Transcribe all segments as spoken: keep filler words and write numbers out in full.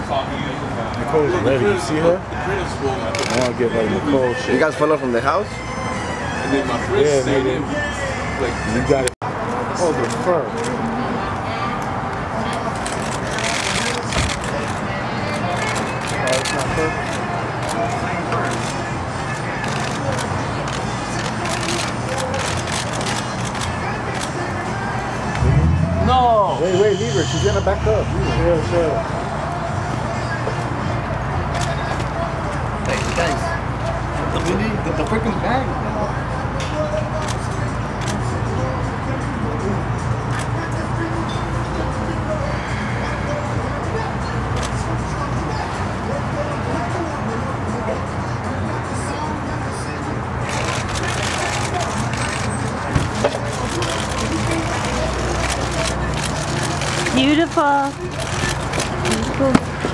Nicole's ready. You see her? I want to get like Nicole shit. You guys follow from the house? Yeah, nigga. You got it. Oh, the fur. Oh, it's not fur? No! Wait, wait, leave her. She's gonna back up. Chill, chill. Hey, guys. The really, the, the freaking bag. Beautiful. Beautiful.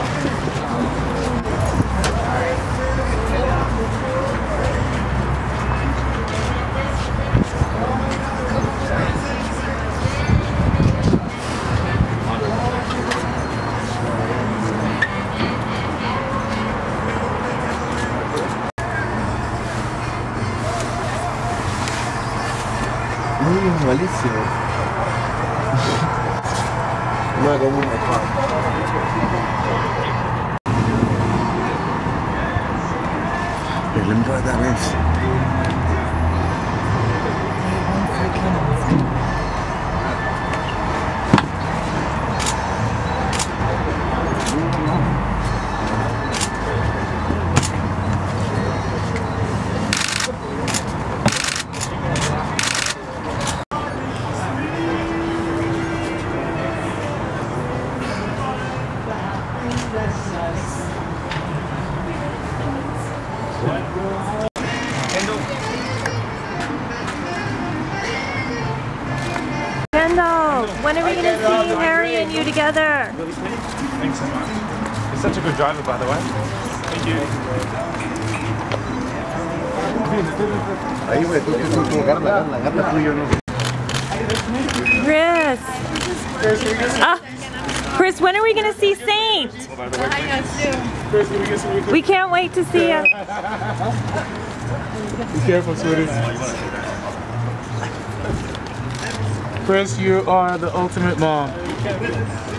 Mmm, malísimo. No hago muy mejor. Let me try that lens. Kendall, when are we going to see Harry and you together? Thanks so much. He's such a good driver, by the way. Thank you. Ahí, güey, tú, tú, tú, agarra, agarra, agarra tú y yo no. Kris. Ah, Kris, when are we going to see Saint? We can't wait to see you. Be careful, sweetie. Kris, you are the ultimate mom.